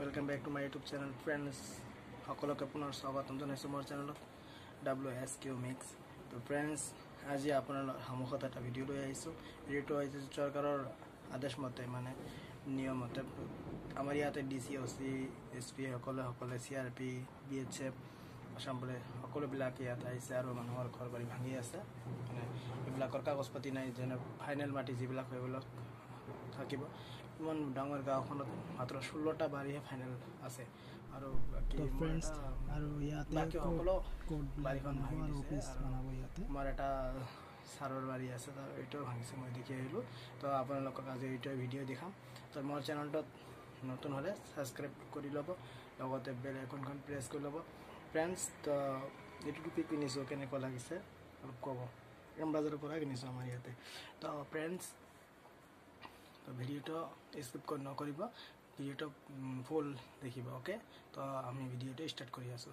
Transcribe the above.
Welcome back to my YouTube channel, friends. সকলোকে পুনৰ স্বাগতম জনাইছো মোৰ চেনেলত WAIS Mix. তো ফ্ৰেন্ডছ, আজি আপোনালোকৰ সন্মুখত এটা ভিডিঅ' লৈ আহিছো। ভিডিঅ'টো হৈছে চৰকাৰৰ আদেশ মতে মানে নিয়ম মতে আমাৰ ইয়াতে DC OC SP সকলে CRP BHF আসাম পুলিচ সকলোবিলাক ইয়াত আহিছে আৰু মানুহৰ ঘৰ বাৰী ভাঙি আছে। মানে এইবিলাকৰ কাগজ পাতি নাই, যেনে ফাইনেল মাটি যিবিলাক সেইবিলাক থাকিব। ইমান ডাঙৰ গাঁওখনত মাত্ৰ 16টা বাৰীহে ফাইনেল আছে আৰু বাকি ফ্ৰেন্ডছ আৰু ইয়াতে বাকি সকলো বাৰীখন ভাঙি দিছে। আমাৰ এটা সাৰৰ বাৰী আছে, তো এইটো ভাঙিছে, মই দেখি আহিলোঁ। তো আপোনালোকক আজি এইটো ভিডিঅ' দেখাম। তো মোৰ চেনেলটোত নতুন হ'লে ছাবস্ক্ৰাইব কৰি ল'ব, লগতে বেল আইকনখন প্ৰেছ কৰি ল'ব। ফ্ৰেন্ডছ, তো এইটো টুপি কিনিছোঁ, কেনেকুৱা লাগিছে অলপ ক'ব। বাজাৰৰ পৰা কিনিছোঁ আমাৰ ইয়াতে। তো ফ্ৰেন্ডছ, তো ভিডিঅ'টো স্কিপ নকৰিব, ভিডিঅ'টো ফুল দেখিব। ওকে, তো আমি ভিডিঅ'টো ষ্টাৰ্ট কৰি আছোঁ।